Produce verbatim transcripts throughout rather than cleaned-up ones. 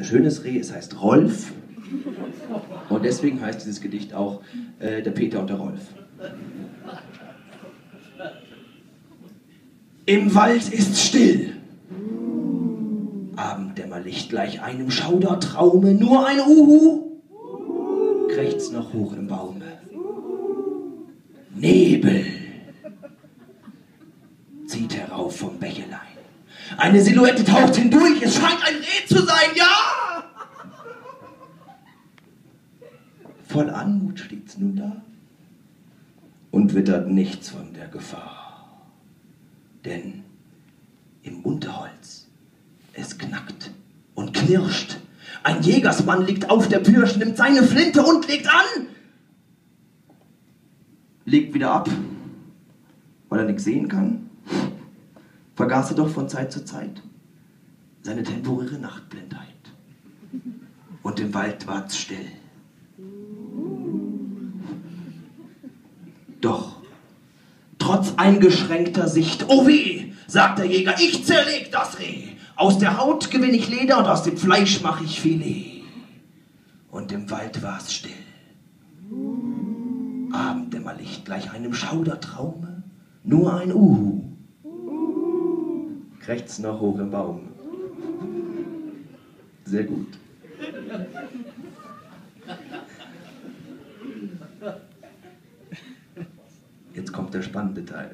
sehr schönes Reh, es heißt Rolf. Und deswegen heißt dieses Gedicht auch äh, Der Peter und der Rolf. Im Wald ist still. Abenddämmerlicht gleich einem Schaudertraume. Nur ein Uhu krächzt noch hoch im Baume. Nebel zieht herauf vom Bächelein. Eine Silhouette taucht hindurch. Es scheint ein Reh zu sein, ja! Voll Anmut steht's nun da und wittert nichts von der Gefahr. Denn im Unterholz es knackt und knirscht. Ein Jägersmann liegt auf der Pirsch, nimmt seine Flinte und legt an. Legt wieder ab, weil er nichts sehen kann. Vergaß er doch von Zeit zu Zeit seine temporäre Nachtblindheit. Und im Wald ward's still. Doch, trotz eingeschränkter Sicht, oh weh, sagt der Jäger, ich zerleg das Reh. Aus der Haut gewinn ich Leder und aus dem Fleisch mach ich Filet. Und im Wald war's still. Abenddämmerlicht gleich einem Schaudertraume. Nur ein Uhu krächzt noch hoch im Baum. Sehr gut. Jetzt kommt der spannende Teil.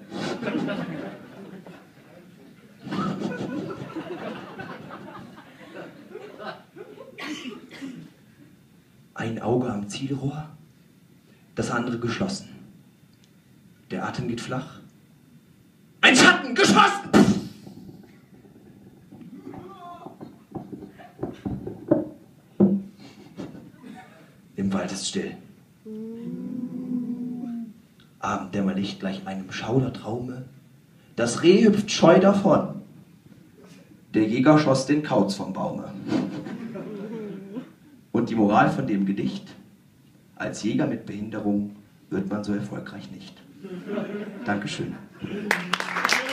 Ein Auge am Zielrohr, das andere geschlossen. Der Atem geht flach. Ein Schatten, geschossen! Im Wald ist still. Abenddämmerlicht gleich einem Schaudertraume. Das Reh hüpft scheu davon. Der Jäger schoss den Kauz vom Baume. Und die Moral von dem Gedicht: Als Jäger mit Behinderung wird man so erfolgreich nicht. Dankeschön.